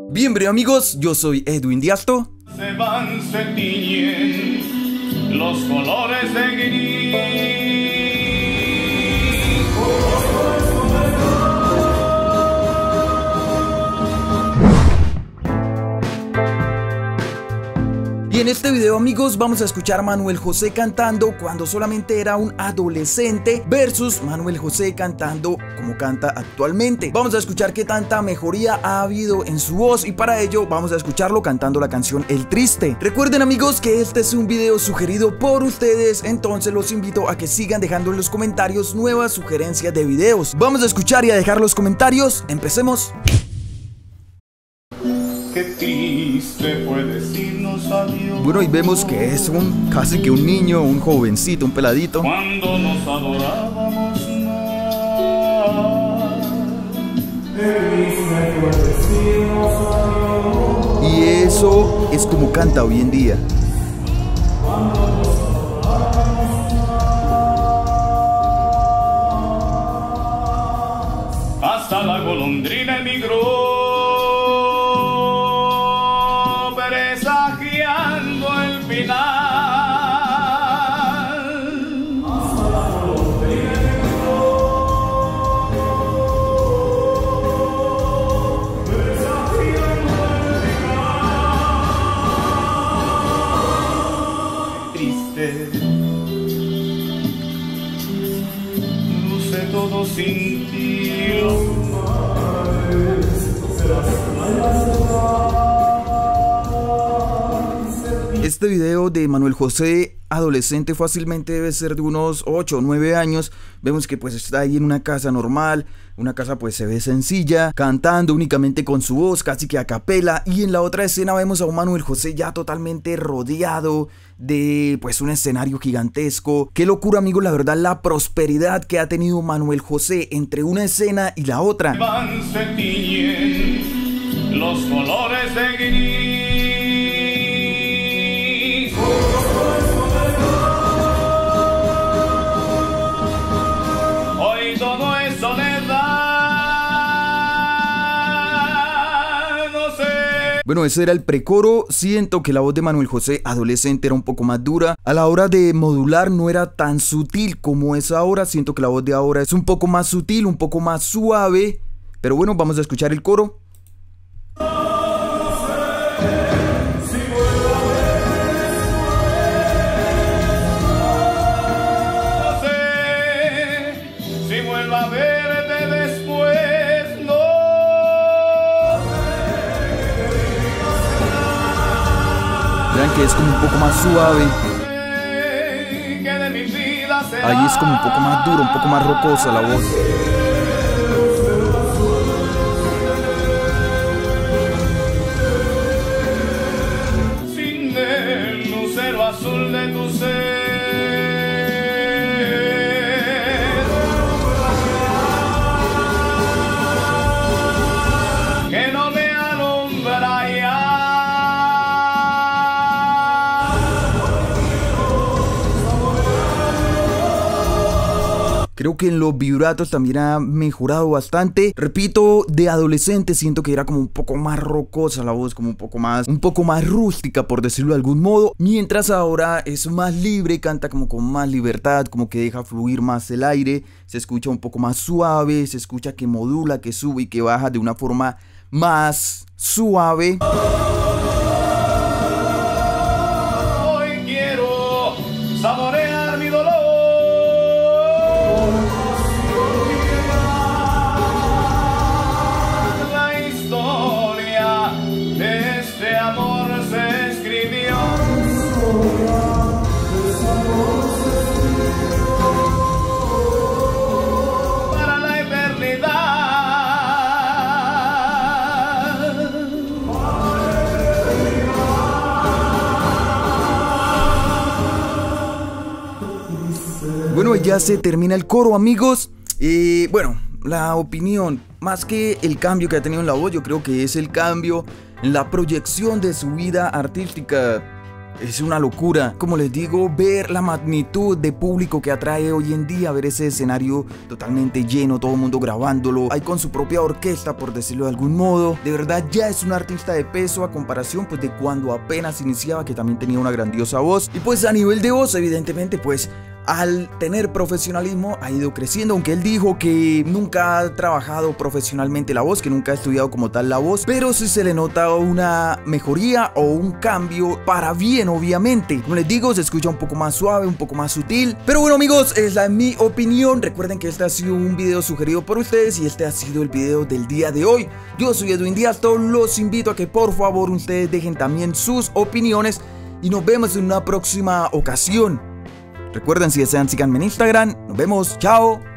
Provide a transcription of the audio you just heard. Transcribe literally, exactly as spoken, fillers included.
Bienvenidos amigos, yo soy Edwin Diasto. Se van, se tiñen los colores de gris. Y en este video amigos vamos a escuchar a Manuel José cantando cuando solamente era un adolescente versus Manuel José cantando como canta actualmente. Vamos a escuchar qué tanta mejoría ha habido en su voz y para ello vamos a escucharlo cantando la canción El Triste. Recuerden amigos que este es un video sugerido por ustedes, entonces los invito a que sigan dejando en los comentarios nuevas sugerencias de videos. Vamos a escuchar y a dejar los comentarios, empecemos. Qué triste fue decirnos adiós. Bueno, y vemos que es un casi que un niño, un jovencito, un peladito. Cuando nos adorábamos más. Qué triste fue decirnos adiós. Y eso es como canta hoy en día. Cuando nos adorábamos más. Hasta la golondrina emigró. Luce todo sin ti. Este video de Manuel José adolescente fácilmente debe ser de unos ocho o nueve años. Vemos que pues está ahí en una casa normal, una casa pues se ve sencilla, cantando únicamente con su voz, casi que a capela. Y en la otra escena vemos a un Manuel José ya totalmente rodeado de pues un escenario gigantesco. Qué locura amigos, la verdad, la prosperidad que ha tenido Manuel José entre una escena y la otra. Van, se tiñen los colores de gris. Hoy todo es soledad. No sé. Bueno, ese era el precoro. Siento que la voz de Manuel José adolescente era un poco más dura. A la hora de modular no era tan sutil como es ahora. Siento que la voz de ahora es un poco más sutil, un poco más suave. Pero bueno, vamos a escuchar el coro. Vean que es como un poco más suave. Ahí es como un poco más duro, un poco más rocosa la voz. Sin el lucero azul de tu ser. Que no me alumbra ya. Creo que en los vibratos también ha mejorado bastante. Repito, de adolescente siento que era como un poco más rocosa la voz, como un poco más, un poco más rústica por decirlo de algún modo. Mientras ahora es más libre, canta como con más libertad, como que deja fluir más el aire. Se escucha un poco más suave, se escucha que modula, que sube y que baja de una forma más suave. Hoy quiero saborear mi dolor. Bueno, ya se termina el coro amigos. Y bueno, la opinión, más que el cambio que ha tenido en la voz, yo creo que es el cambio en la proyección de su vida artística. Es una locura, como les digo, ver la magnitud de público que atrae hoy en día, ver ese escenario totalmente lleno, todo el mundo grabándolo, ahí con su propia orquesta, por decirlo de algún modo. De verdad ya es un artista de peso a comparación pues de cuando apenas iniciaba, que también tenía una grandiosa voz. Y pues a nivel de voz, evidentemente pues al tener profesionalismo ha ido creciendo, aunque él dijo que nunca ha trabajado profesionalmente la voz, que nunca ha estudiado como tal la voz, pero sí se le nota una mejoría o un cambio para bien, obviamente. Como les digo, se escucha un poco más suave, un poco más sutil. Pero bueno amigos, esa es mi opinión. Recuerden que este ha sido un video sugerido por ustedes y este ha sido el video del día de hoy. Yo soy Edwin Díaz, todos los invito a que por favor ustedes dejen también sus opiniones y nos vemos en una próxima ocasión. Recuerden, si desean, síganme en Instagram. Nos vemos, chao.